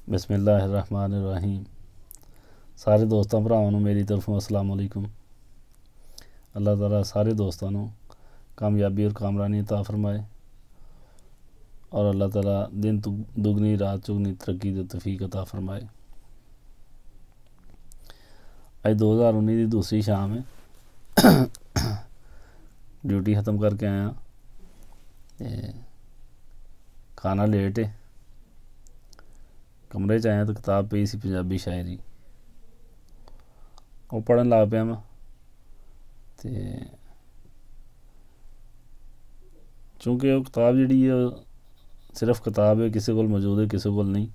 बिस्मिल्लाहिर्रहमानिर्रहीम। सारे दोस्तों भरावां नूं मेरी तरफों अस्सलाम वालेकुम। अल्लाह ताला सारे दोस्तों नूं कामयाबी और कामरानी अता फरमाए और अल्लाह ताला दिन दुगनी रात चुगनी तरक्की दी तौफीक अता फरमाए। अज 2019 की दूसरी शाम है। ड्यूटी ख़त्म करके आया, खाना लेट है। कमरे च आया तो किताब पई सी पंजाबी शायरी, वो पढ़न लग पिया मैं। तो चूँकि वो किताब जी सिर्फ किताब है, किसी को मौजूद है, किसी को नहीं।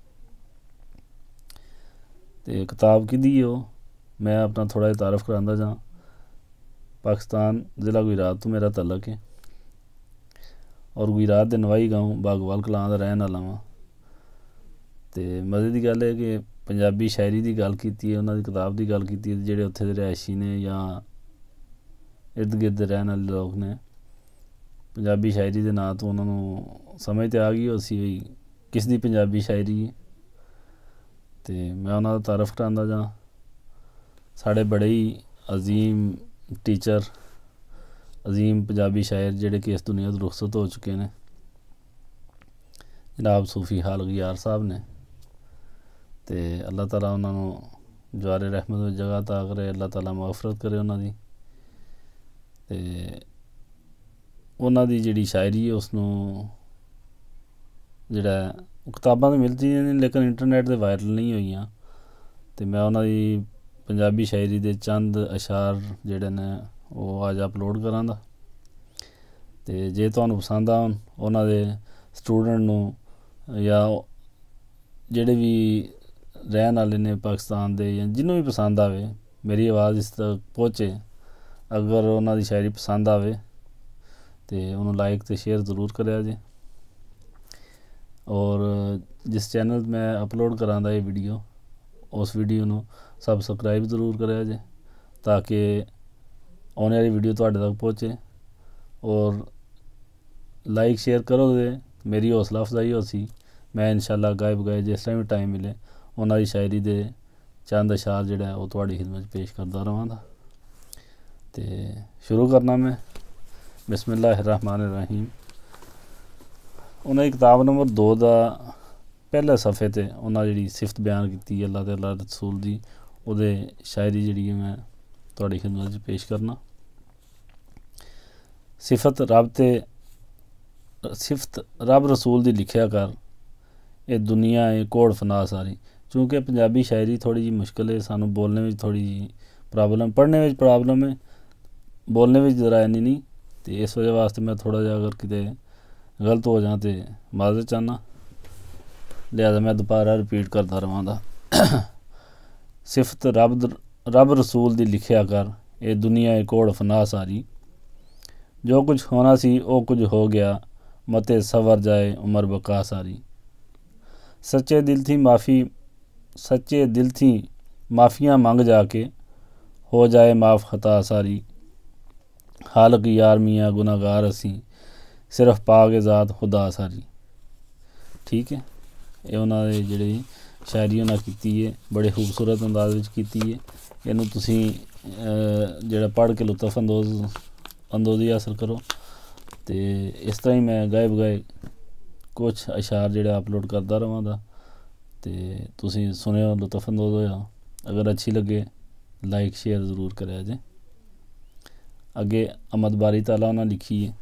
तो किताब किहदी है मैं अपना थोड़ा जिहा तारफ करांदा जां। पाकिस्तान ज़िला गुजरात तो मेरा तलक है और गुजरात के नवाई गाँव बागवाल कलां दा रहन वाला वां। तो मज़े की गल है कि पंजाबी शायरी की गल की है, उन्होंने किताब की गल की, जोड़े उत्थे दे रिहायशी ने या इर्द गिर्द रहने वाले लोग ने पंजाबी शायरी के नाँ तो उन्होंने समझ तो आ गई उसी भी किस दी पंजाबी शायरी है। तो मैं उन्होंने तारफ करांदा जां। साढ़े बड़े ही अजीम टीचर, अजीम पंजाबी शायर जिहड़े कि इस दुनिया तो रुखसत हो चुके हैं, जनाब सूफी हाल गयार साहब ने। तो अल्लाह ताला उन्होंने जवारे रहमत में जगह अता करे, अल्लाह ताला मगफरत करे उन्होंने। तो उन्होंने जिहड़ी शायरी है उसनों जिहड़ा किताबां तो मिलती नहीं लेकिन इंटरनेट से वायरल नहीं हुई। तो मैं उन्होंने पंजाबी शायरी के चंद अशार जिहड़े ने वो अज अपलोड करांगा। तो जे तुहानूं पसंद आउण उन्होंने स्टूडेंट नूं या जिहड़े भी रहन वाले ने पाकिस्तान दे या जिन्हों भी पसंद आवे, मेरी आवाज़ इस तक पहुँचे, अगर उन्होंने शायरी पसंद आवे तो उन्होंने लाइक तो शेयर ज़रूर करिया जे। और जिस चैनल मैं अपलोड करांदा ये वीडियो, उस वीडियो नूं सबसक्राइब ज़रूर करिया जे ताकि आने वाली वीडियो तुहाडे तक पहुँचे। और लाइक शेयर करोगे मेरी हौसला अफजाई होसी। मैं इंशाअल्लाह गायब गए जिस टाइम भी टाइम मिले उन्होंने शायरी दे चंद अशार जिहड़ा वो तुहाडी खिदमत पेश करता रहांगा। तो शुरू करना मैं बिस्मिल्लाहिर्रहमानिर्रहीम। उन्हें किताब नंबर 2 का पहले सफ़े ते उन्हें जी सिफत बयान की अल्लाह ते अल्लाह रसूल दी, उहदे शायरी जी मैं तुहाडी खिदमत पेश करना। सिफत रब रसूल दी लिखिया कर, ये दुनिया है कोड़ फना सारी। चूँकि पंजाबी शायरी थोड़ी जी मुश्किल है, सानू बोलने में थोड़ी जी प्रॉब्लम, पढ़ने में प्रॉब्लम है, बोलने में जरा इन्नी नहीं। तो इस वजह वास्ते मैं थोड़ा जिहा अगर किते गलत हो जाए तो माजरत चाहना, लिहाजा मैं दोबारा रिपीट करता रहांगा। सिफत रब रसूल दी लिखिया कर, ये दुनिया है कोड़ फना सारी। जो कुछ होना सी वो कुछ हो गया, मते सवर जाए उमर बका सारी। सच्चे दिल थी माफ़ियाँ मांग जाके, हो जाए माफ़ खता सारी। हालक यार मियाँ गुनाहगार असी, सिर्फ पाके ज़ात खुदा सारी। ठीक है, ये उन्होंने जी शायरी उन्हें की है, बड़े खूबसूरत अंदाज की है। इनू तुसी जिहड़ा पढ़ के लुत्फ अंदोज़ी हासिल करो। तो इस तरह ही मैं गायब गए कुछ अशार जिहड़े अपलोड करता रहांगा। तो तुसी सुनियो, लुत्फ अंदोज़ होया। अगर अच्छी लगे लाइक शेयर ज़रूर करिया जे। अगे अहमद बारी ताला उन्हें लिखी है,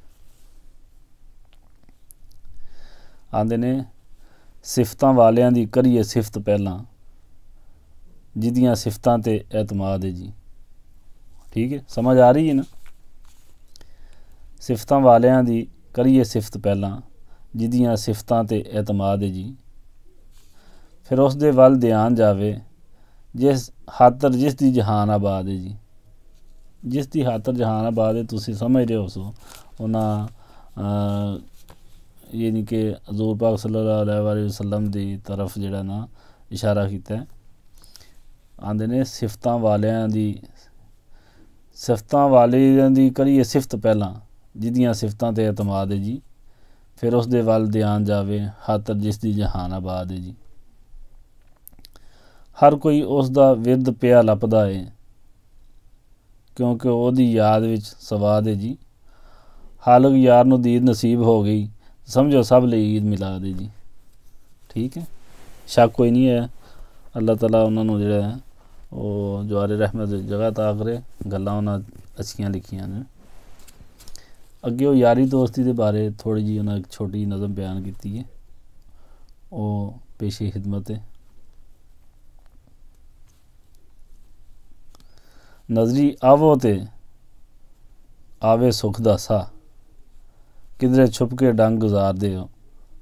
आंदे ने सिफतां वालियां दी करिए सिफत पहलां, जिदियां सिफतां ते एतमाद है जी। ठीक है, समझ आ रही है ना। सिफतां वालियां दी करिए सिफत पहलां, जिदियां सिफतां ते एतमाद है जी। फिर उस दे वल ध्यान जावे, जिस खातर जिस दी जहान आबाद है जी। जिस दी खातर जहान आबाद है, तुसी समझ रहे हो सो उन्हें ये नहीं कि हज़ूर पाक सल्लल्लाहु अलैहि वसल्लम दी तरफ जिहड़ा ना इशारा कीता है। आंदे ने सिफतां वालियां दी करिए सिफत पहलां, जिदियां सिफतां ते एतमाद है जी। फिर उस दे वल ध्यान जावे, खातर जिस दी जहान आबाद है जी। ਹਰ ਕੋਈ ਉਸ ਦਾ ਵਿਰਦ ਪਿਆ ਲੱਭਦਾ ਏ, ਕਿਉਂਕਿ ਉਹਦੀ ਯਾਦ ਵਿੱਚ ਸਵਾਦ ਹੈ ਜੀ। ਹਾਲਕ ਯਾਰ ਨੂੰ ਦੀਦ ਨਸੀਬ ਹੋ ਗਈ, ਸਮਝੋ ਸਭ ਲਈ ਈਦ ਮਿਲਾਦ ਹੈ ਜੀ। ਠੀਕ ਹੈ, ਸ਼ੱਕ ਕੋਈ ਨਹੀਂ ਹੈ। ਅੱਲਾਹ ਤਾਲਾ ਉਹਨਾਂ ਨੂੰ ਜਿਹੜਾ ਹੈ ਉਹ ਜਵਾਰੇ ਰਹਿਮਤ ਦੀ ਜਗ੍ਹਾ ਤਾ ਕਰੇ। ਗੱਲਾਂ ਉਹਨਾਂ ਅੱਛੀਆਂ ਲਿਖੀਆਂ ਨੇ। ਅੱਗੇ ਉਹ ਯਾਰੀ ਦੋਸਤੀ ਦੇ ਬਾਰੇ ਥੋੜ੍ਹੀ ਜਿਹੀ ਉਹਨਾਂ ਇੱਕ ਛੋਟੀ ਨਜ਼ਮ ਬਿਆਨ ਕੀਤੀ ਹੈ, ਉਹ ਪੇਸ਼ੇ ਖਿਦਮਤ ਹੈ। ਨਜ਼ਰੀ ਆਵੋ ਤੇ ਆਵੇ ਸੁੱਖ ਦਾ ਸਾਹ, ਕਿਧਰੇ ਛੁਪ ਕੇ ਡੰਗ ਗੁਜ਼ਾਰਦੇ ਹੋ।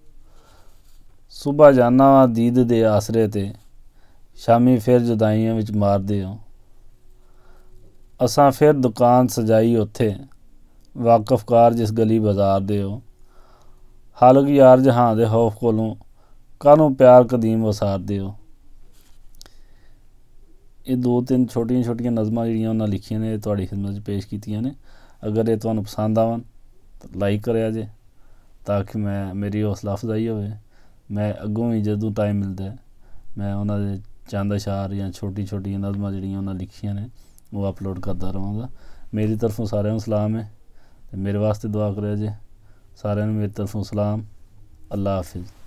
ਸੁਬਹ ਜਾਨਾ ਵਾ ਦੀਦ ਦੇ ਆਸਰੇ ਤੇ, ਸ਼ਾਮੀ ਫਿਰ ਜੁਦਾਈਆਂ ਵਿੱਚ ਮਾਰਦੇ ਹੋ। ਅਸਾਂ ਫਿਰ ਦੁਕਾਨ ਸਜਾਈ ਉੱਥੇ, ਵਾਕਫਕਾਰ ਜਿਸ ਗਲੀ ਬਾਜ਼ਾਰ ਦੇ ਹੋ। ਹਾਲਕ ਯਾਰ ਜਹਾਂ ਦੇ ਖੌਫ ਕੋਲੋਂ, ਕਾਹਨੂੰ ਪਿਆਰ ਕਦੀਮ ਵਸਾਰਦੇ ਹੋ। ਇਹ 2-3 ਛੋਟੀਆਂ ਛੋਟੀਆਂ ਨਜ਼ਮਾਂ ਜਿਹੜੀਆਂ ਉਹਨਾਂ ਲਿਖੀਆਂ ਨੇ ਤੁਹਾਡੀ ਖਿਦਮਤ 'ਚ ਪੇਸ਼ ਕੀਤੀਆਂ ਨੇ। ਅਗਰ ਇਹ ਤੁਹਾਨੂੰ ਪਸੰਦ ਆਵਣ ਤਾਂ ਲਾਈਕ ਕਰਿਆ ਜੇ, ਤਾਂ ਕਿ ਮੇਰੀ ਹੌਸਲਾ ਅਫਜ਼ਾਈ ਹੋਵੇ। ਮੈਂ ਅੱਗੋਂ ਵੀ ਜਦੋਂ ਟਾਈਮ ਮਿਲਦਾ ਮੈਂ ਉਹਨਾਂ ਦੇ ਚੰਦ ਅਸ਼ਾਰ ਜਾਂ ਛੋਟੀ ਛੋਟੀਆਂ ਨਜ਼ਮਾਂ ਜਿਹੜੀਆਂ ਉਹਨਾਂ ਲਿਖੀਆਂ ਨੇ ਉਹ ਅਪਲੋਡ ਕਰਦਾ ਰਹਾਂਗਾ। ਮੇਰੀ ਤਰਫੋਂ ਸਾਰਿਆਂ ਨੂੰ ਸਲਾਮ ਹੈ, ਅਤੇ ਮੇਰੇ ਵਾਸਤੇ ਦੁਆ ਕਰਿਆ ਜੇ। ਸਾਰਿਆਂ ਨੂੰ ਮੇਰੀ ਤਰਫੋਂ ਸਲਾਮ। ਅੱਲਾ ਹਾਫਿਜ਼।